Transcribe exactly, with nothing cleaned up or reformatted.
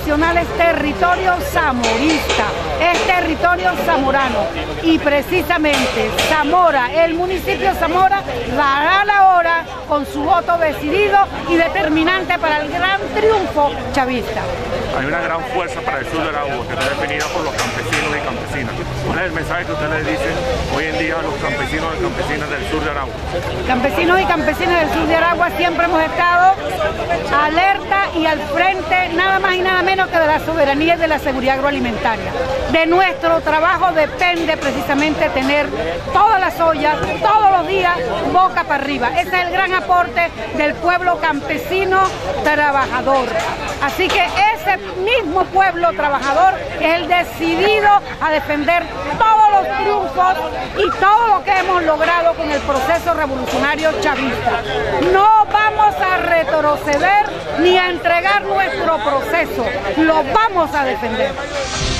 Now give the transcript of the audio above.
nacional es territorio zamorista, es territorio zamorano y precisamente Zamora, el municipio de Zamora, dará la hora con su voto decidido y determinante para el gran triunfo chavista. Hay una gran fuerza para el sur de Aragua que está definida por los campesinos y campesinas. ¿Cuál es el mensaje que ustedes le dicen hoy en día a los campesinos y campesinas del sur de Aragua? Campesinos y campesinas del sur de Aragua siempre hemos estado alerta y al frente nada más y nada menos que de la soberanía y de la seguridad agroalimentaria. De nuestro trabajo depende precisamente tener todas las ollas, todos los días, boca para arriba. Ese es el gran aporte del pueblo campesino trabajador. Así que ese mismo pueblo trabajador es el decidido a defender todos los triunfos y todo lo que hemos logrado con el proceso revolucionario chavista. No vamos a retroceder ni a entregar nuestro proceso, lo vamos a defender.